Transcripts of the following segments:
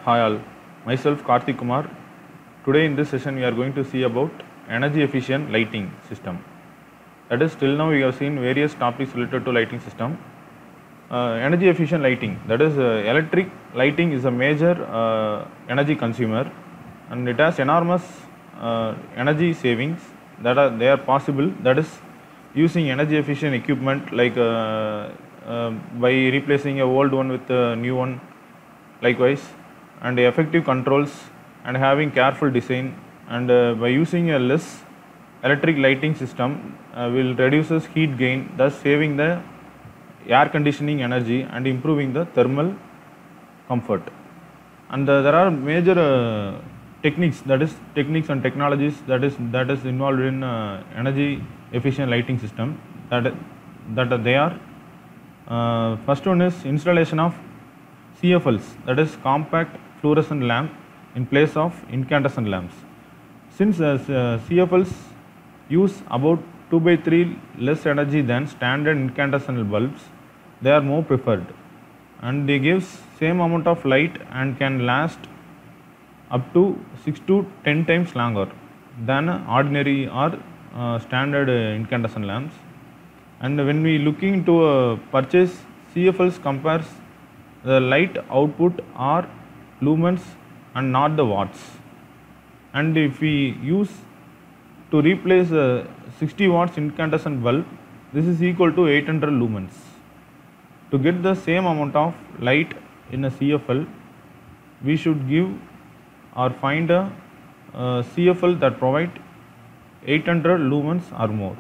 Hi all, myself Karthik Kumar. Today in this session we are going to see about energy efficient lighting system. That is, till now we have seen various topics related to lighting system. Energy efficient lighting, that is electric lighting is a major energy consumer and it has enormous energy savings they are possible, that is using energy efficient equipment like by replacing a old one with a new one likewise, and effective controls and having careful design, and by using a less electric lighting system will reduces heat gain, thus saving the air conditioning energy and improving the thermal comfort. And there are major techniques, that is techniques and technologies that is involved in energy efficient lighting system, that they are first one is installation of CFLs, that is compact fluorescent lamp in place of incandescent lamps. Since CFLs use about 2/3 less energy than standard incandescent bulbs, they are more preferred and they give same amount of light and can last up to 6 to 10 times longer than ordinary or standard incandescent lamps. And when we looking to purchase CFLs, compares the light output are lumens and not the watts. And if we use to replace a 60 watts incandescent bulb, this is equal to 800 lumens. To get the same amount of light in a CFL, we should give or find a CFL that provide 800 lumens or more.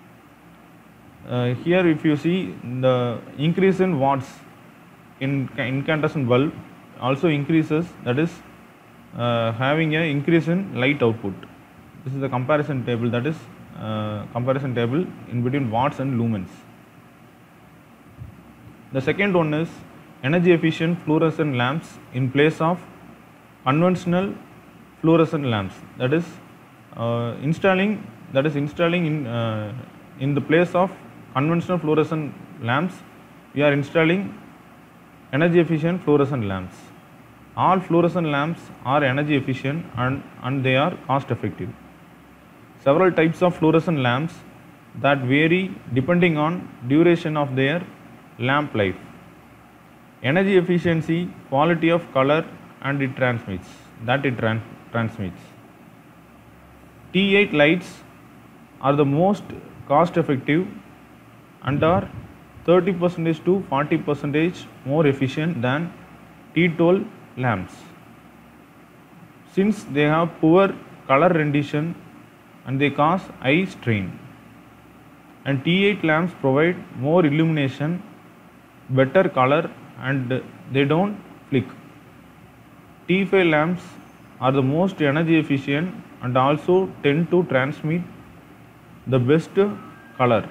Here if you see, the increase in watts in incandescent bulb also increases, that is having a increase in light output. This is the comparison table, that is comparison table in between watts and lumens. The second one is energy efficient fluorescent lamps in place of conventional fluorescent lamps, that is installing in the place of conventional fluorescent lamps we are installing energy efficient fluorescent lamps. All fluorescent lamps are energy efficient and they are cost effective. Several types of fluorescent lamps that vary depending on duration of their lamp life, energy efficiency, quality of color, and it transmits. T8 lights are the most cost effective and are 30% to 40% more efficient than T12 lamps, since they have poor color rendition and they cause eye strain. And T8 lamps provide more illumination, better color, and they don't flick. T5 lamps are the most energy efficient and also tend to transmit the best color.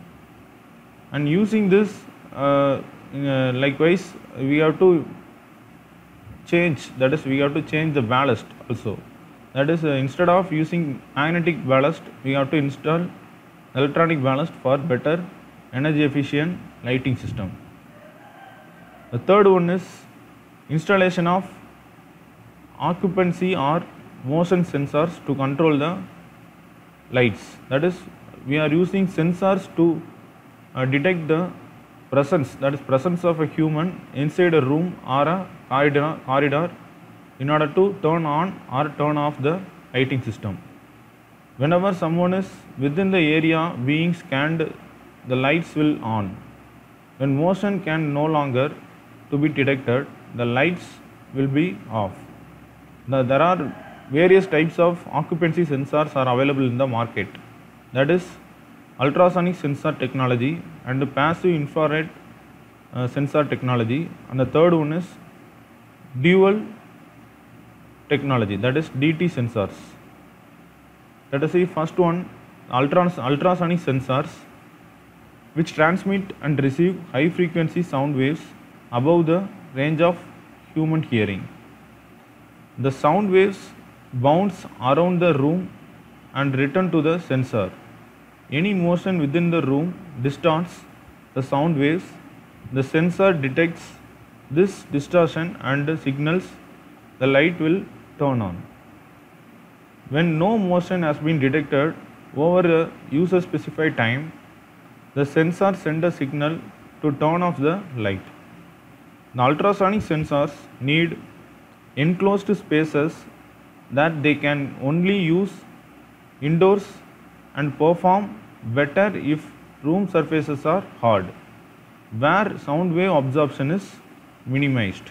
And using this likewise we have to change, that is we have to change the ballast also, that is instead of using magnetic ballast we have to install electronic ballast for better energy efficient lighting system. The third one is installation of occupancy or motion sensors to control the lights, that is we are using sensors to detect the presence, that is presence of a human inside a room or a corridor in order to turn on or turn off the lighting system. Whenever someone is within the area being scanned, the lights will on. When motion can no longer to be detected, the lights will be off. There are various types of occupancy sensors are available in the market, that is ultrasonic sensor technology and the passive infrared sensor technology, and the third one is dual technology, that is DT sensors. Let us see first one, ultrasonic sensors which transmit and receive high frequency sound waves above the range of human hearing. The sound waves bounce around the room and return to the sensor. Any motion within the room distorts the sound waves. The sensor detects this distortion and signals the light will turn on. When no motion has been detected over a user specified time, the sensor sends a signal to turn off the light. The ultrasonic sensors need enclosed spaces that they can only use indoors and perform better if room surfaces are hard, where sound wave absorption is minimized.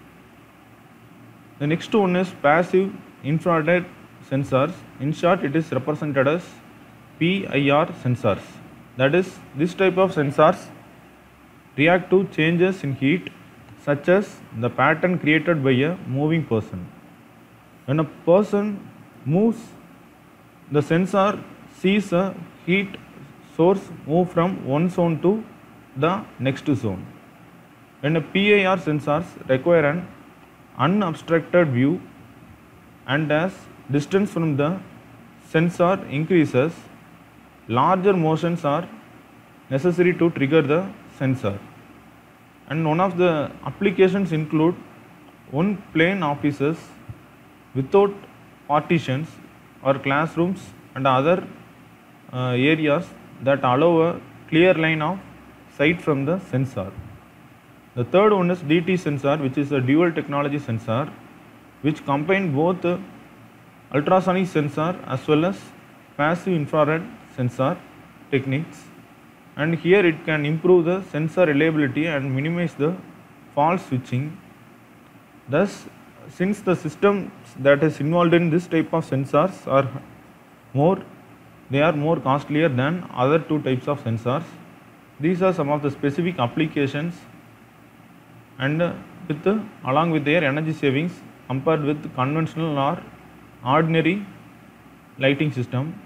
The next one is passive infrared sensors. In short, it is represented as PIR sensors. That is, this type of sensors react to changes in heat, such as the pattern created by a moving person. When a person moves, the sensor sees a heat source move from one zone to the next zone. When a PIR sensors require an unobstructed view, and as distance from the sensor increases, larger motions are necessary to trigger the sensor. And one of the applications include one plane offices without partitions or classrooms and other areas that allow a clear line of sight from the sensor. The third one is DT sensor, which is a dual technology sensor which combine both ultrasonic sensor as well as passive infrared sensor techniques, and here it can improve the sensor reliability and minimize the false switching. Thus, since the systems that is involved in this type of sensors are more costlier than other two types of sensors. These are some of the specific applications, and along with their energy savings compared with conventional or ordinary lighting system.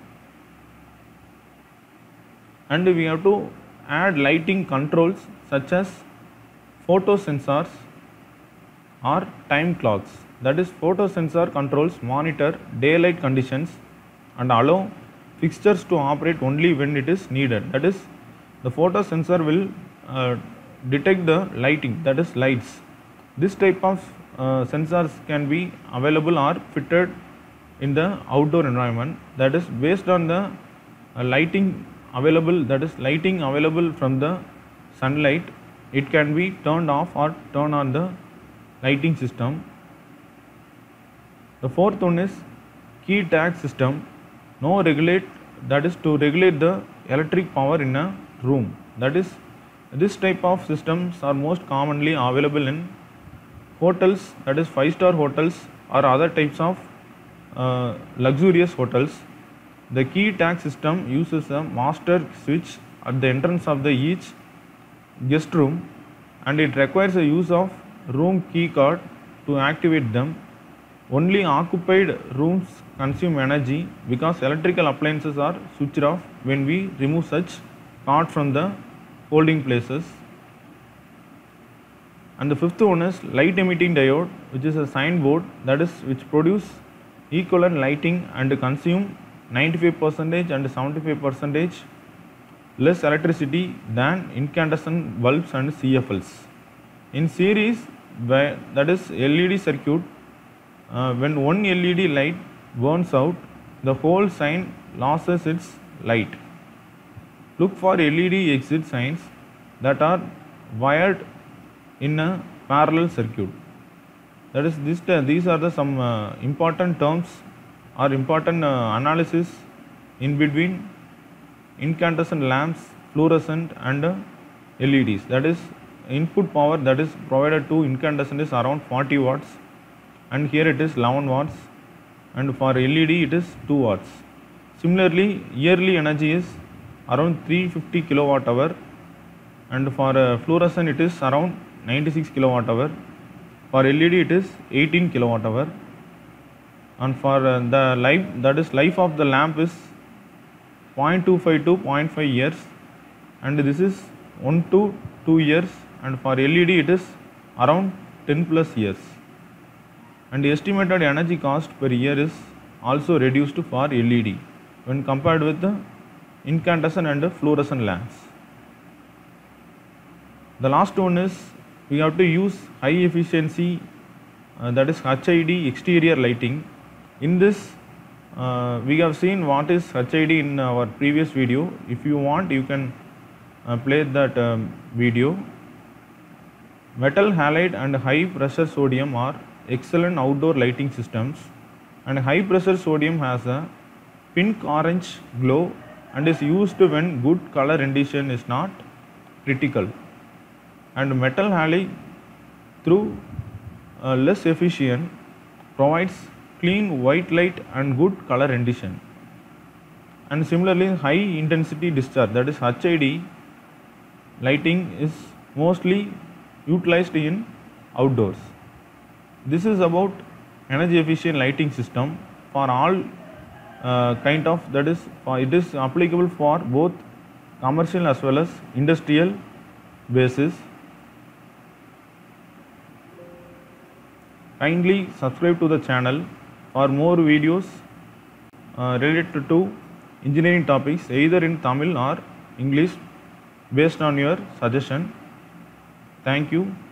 And we have to add lighting controls such as photosensors or time clocks. That is, photosensor controls monitor daylight conditions and allow fixtures to operate only when it is needed. That is, the photosensor will detect the lighting, that is lights. This type of sensors can be available or fitted in the outdoor environment. That is, based on the lighting available, that is lighting available from the sunlight, it can be turned off or turn on the lighting system. The fourth one is key tag system. That is to regulate the electric power in a room. That is, this type of systems are most commonly available in hotels, that is 5-star hotels or other types of luxurious hotels. The key tag system uses a master switch at the entrance of each guest room, and it requires the use of room key card to activate them. Only occupied rooms consume energy because electrical appliances are switched off when we remove such card from the holding places. And the fifth one is light emitting diode, which is a sine board, that is which produce equivalent lighting and consume 95% and 75% less electricity than incandescent bulbs and CFLs. In series, that is LED circuit, when one LED light burns out, the whole sign loses its light. Look for LED exit signs that are wired in a parallel circuit. That is, these are some important terms or important analysis in between incandescent lamps, fluorescent and LEDs. That is, input power that is provided to incandescent is around 40 watts, and here it is 11 watts, and for LED it is 2 watts. Similarly, yearly energy is around 350 kilowatt hour, and for fluorescent it is around 96 kilowatt hour. For LED it is 18 kilowatt hour, and for the life of the lamp is 0.25 to 0.5 years, and this is 1 to 2 years, and for LED it is around 10 plus years. And the estimated energy cost per year is also reduced for LED when compared with the incandescent and fluorescent lamps. The last one is we have to use high efficiency that is HID exterior lighting. In this we have seen what is HID in our previous video. If you want, you can play that video. Metal halide and high pressure sodium are excellent outdoor lighting systems, and high pressure sodium has a pink orange glow and is used when good color rendition is not critical, and metal halide, through less efficient, provides clean white light and good color rendition. And similarly, high intensity discharge, that is HID lighting, is mostly utilized in outdoors. This is about energy efficient lighting system for all kind of, that is it is applicable for both commercial as well as industrial basis. Kindly subscribe to the channel for more videos related to engineering topics, either in Tamil or English, based on your suggestion. Thank you.